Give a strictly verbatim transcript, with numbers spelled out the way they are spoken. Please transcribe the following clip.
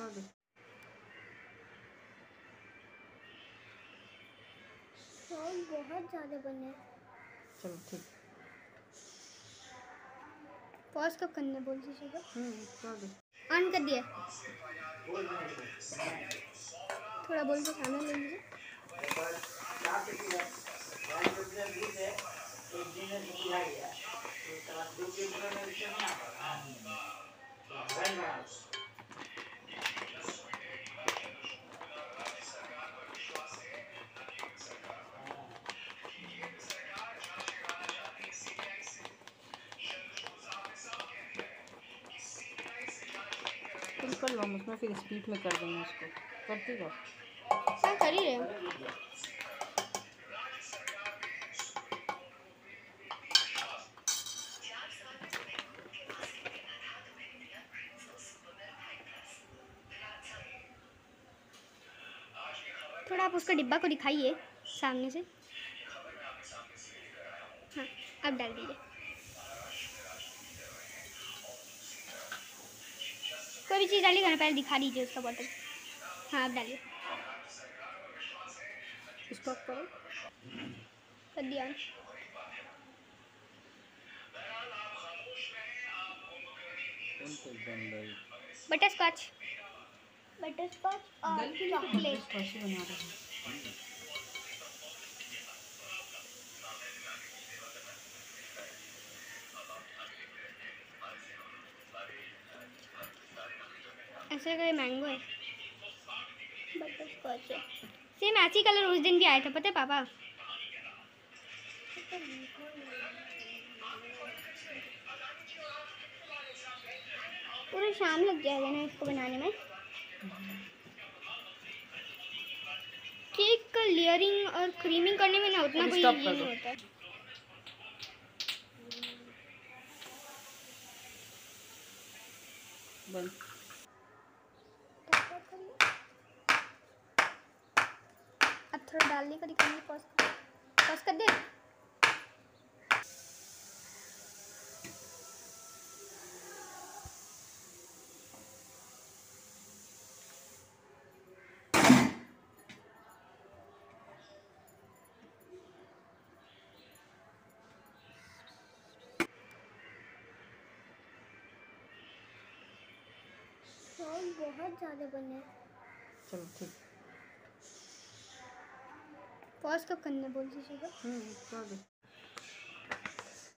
कर दे। बहुत ज़्यादा बने। चलो ठीक। पॉज कब करना बोल दीजिएगा। हम्म कर दे। ऑन कर दिया। थोड़ा बोल के सामने ले लीजिए। तुम कर लो, हम उसमें फिर स्पीड में कर देंगे उसको। करती रहो। हाँ कर ही रहे हो। थोड़ा आप उसका डिब्बा को दिखाइए सामने से। हाँ अब डाल दीजिए। कोई भी चीज़ डालिएगा ना पहले दिखा दीजिए उसका बॉटल। हाँ अब डालिए। स्टॉप करो। कर दिया। बटर स्कॉच बटर स्कॉच और चॉकलेट। कैसे बना रहे हैं? ऐसे का मैंगो है, बटर स्कॉच है। सेम ऐसी कलर उस दिन भी आया था, पता है पापा। पूरी शाम लग जाएगा ना इसको बनाने में। केक का लेयरिंग और क्रीमिंग करने में ना उतना कोई ये नहीं होता है। बंद। अब थोड़ा डालने का दिखाएंगे। पॉज पॉज कर दे। बहुत ज़्यादा बने। चलो ठीक। पॉज कब करना बोल दीजिएगा। हम्म कर दे।